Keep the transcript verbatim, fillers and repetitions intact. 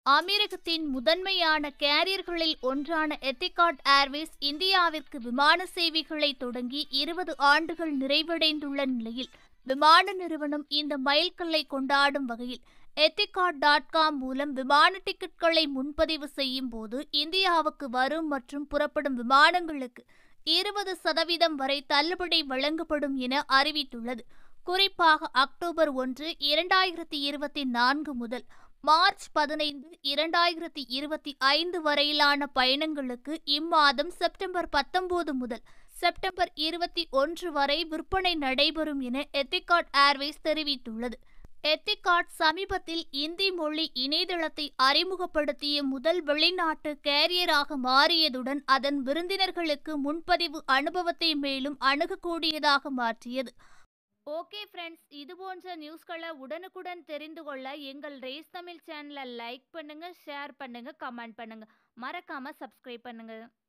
அமெரிக்கத்தின் முதன்மையான கேரியர்களில் ஒன்றான எத்திகாட் ஏர்வேஸ் இந்தியாவிற்கு விமான சேவைகளை தொடங்கி இருபது ஆண்டுகள் நிறைவடைந்துள்ள நிலையில் விமான நிறுவனம் இந்த மைல்கல்லை கொண்டாடும் வகையில் எத்திகாட் டாட் காம் மூலம் விமான டிக்கெட்களை முன்பதிவு செய்யும் போது இந்தியாவுக்கு வரும் மற்றும் புறப்படும் விமானங்களுக்கு இருபது சதவீதம் வரை தள்ளுபடி வழங்கப்படும் என அறிவித்துள்ளது. குறிப்பாக அக்டோபர் ஒன்று இரண்டாயிரத்தி இருபத்தி நான்கு முதல் மார்ச் பதினைந்து இரண்டாயிரத்தி இருபத்தி ஐந்து வரையிலான பயணங்களுக்கு இம்மாதம் செப்டம்பர் பத்தொன்பது முதல் செப்டம்பர் இருபத்தி ஒன்று வரை விற்பனை நடைபெறும் என எத்திகாட் ஏர்வேஸ் தெரிவித்துள்ளது. எத்திகாட் சமீபத்தில் இந்தி மொழி இணையதளத்தை அறிமுகப்படுத்திய முதல் வெளிநாட்டு கேரியராக மாறியதுடன் அதன் விருந்தினர்களுக்கு முன்பதிவு அனுபவத்தை மேலும் அணுகக்கூடியதாக மாற்றியது. ஓகே ஃப்ரெண்ட்ஸ், இது போன்ற நியூஸ்களை உடனுக்குடன் தெரிந்து கொள்ள எங்கள் ரேஸ் தமிழ் சேனலை லைக் பண்ணுங்க, ஷேர் பண்ணுங்க, கமெண்ட் பண்ணுங்க, மறக்காம சப்ஸ்கிரைப் பண்ணுங்க.